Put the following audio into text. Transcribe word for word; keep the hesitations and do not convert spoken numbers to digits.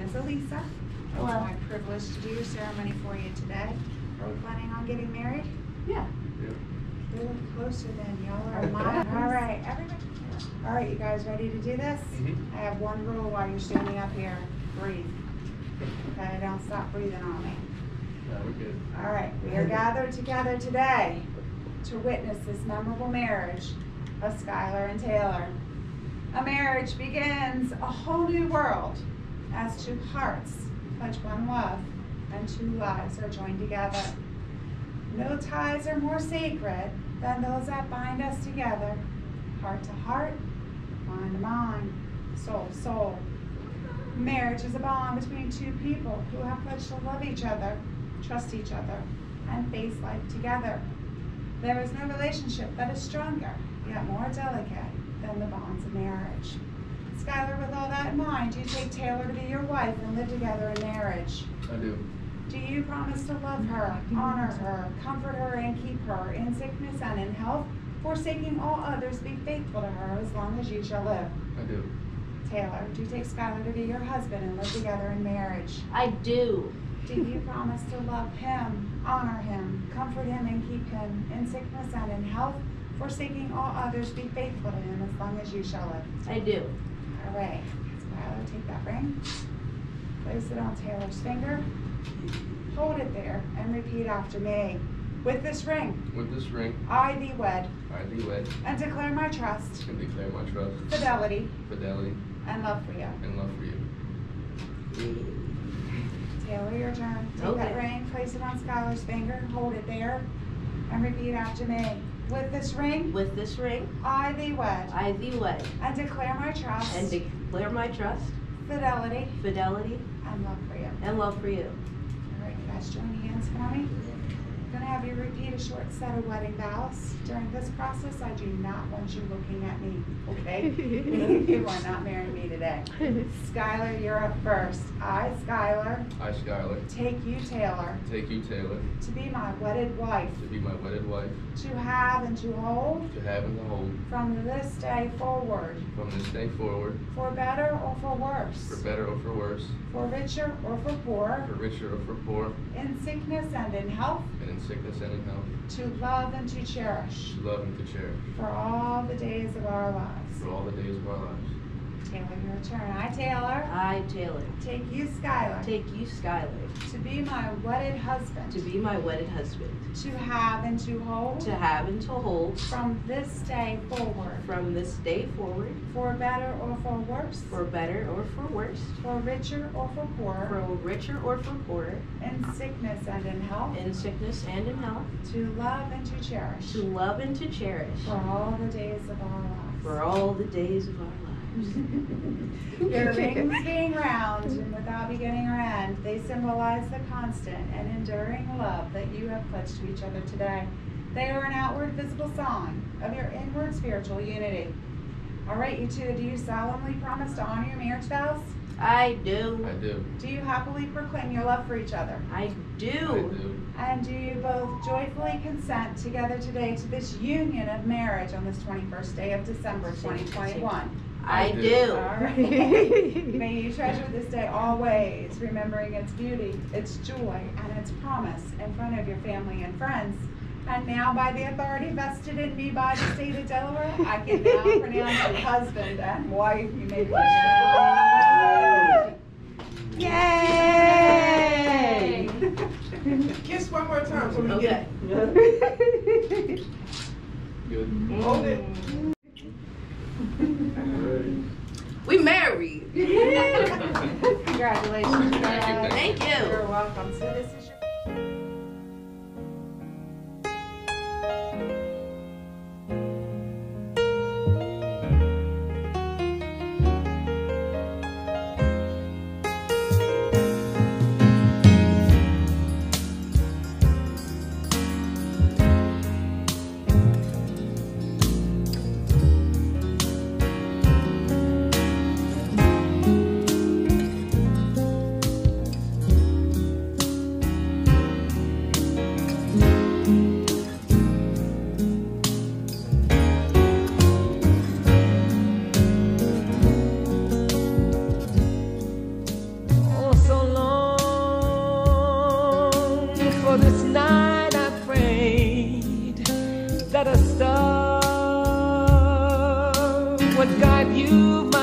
is Elisa. Hello. It's my privilege to do your ceremony for you today. Are we planning on getting married? Yeah. We look closer then, y'all are mine. All right, everybody. All right, you guys ready to do this? Mm-hmm. I have one rule while you're standing up here. Breathe. Okay, don't stop breathing on me. No, we're good. All right, we are gathered together today to witness this memorable marriage of Skylar and Taylor. A marriage begins a whole new world as two hearts pledge one love and two lives are joined together. No ties are more sacred than those that bind us together, heart to heart, mind to mind, soul to soul. Marriage is a bond between two people who have pledged to love each other, trust each other, and face life together. There is no relationship that is stronger, yet more delicate, than the bonds of marriage. Skylar, with all that in mind, do you take Taylor to be your wife and live together in marriage? I do. Do you promise to love her, honor her, comfort her, and keep her in sickness and in health, forsaking all others, be faithful to her as long as you shall live? I do. Taylor, do you take Skylar to be your husband and live together in marriage? I do. Do you promise to love him, honor him, comfort him, and keep him in sickness and in health, forsaking all others, be faithful to him as long as you shall live? I do. All right, Skylar, take that ring, place it on Taylor's finger, hold it there, and repeat after me. With this ring, With this ring, I thee wed, I thee wed, and declare my trust, and declare my trust, fidelity, fidelity, and love for you. and love for you. Taylor, your turn. Take Okay. that ring, place it on Skylar's finger, hold it there, and repeat after me. With this ring, With this ring, I thee wed, I thee wed, and declare my trust, and declare my trust, fidelity, fidelity, and love for you. and love for you. All right, you guys join hands for me. I'm gonna have you repeat a short set of wedding vows. During this process, I do not want you looking at me, okay? You are not marrying me today. Skylar, you're up first. I, Skylar, I, Skylar, take you, Taylor, take you, Taylor, to be my wedded wife, to be my wedded wife, to have and to hold, to have and to hold, from this day forward, from this day forward, for better or for worse, for better or for worse, for richer or for poor, for richer or for poor, in sickness and in health, and in sickness and in health, to love and to cherish, to love and to cherish, for all the days of our lives. for all the days of our lives. Taylor, your turn. I, Taylor, I, Taylor, take you, Skylar, take you, Skylar, to be my wedded husband, to be my wedded husband, to have and to hold, to have and to hold, from this day forward, from this day forward, for better or for worse, for better or for worse, for richer or for poorer, for richer or for poorer, in sickness and in health, in sickness and in health, to love and to cherish, to love and to cherish, for all the days of our lives. for all the days of our lives. Your rings being round and without beginning or end, they symbolize the constant and enduring love that you have pledged to each other today. They are an outward visible sign of your inward spiritual unity. All right, you two, do you solemnly promise to honor your marriage vows? I do. I do. Do you happily proclaim your love for each other? I I do. do. And do you both joyfully consent together today to this union of marriage on this twenty-first day of December twenty twenty-one? I I do. do. All right. May you treasure this day always, remembering its beauty, its joy, and its promise in front of your family and friends. And now, by the authority vested in me by the state of Delaware, I can now pronounce you husband and wife. You may be. Yay! Kiss one more time so we Okay. get Good. hold it. We married. Congratulations, you guys. Thank you. You're welcome. So this is your better stuff would guide you, my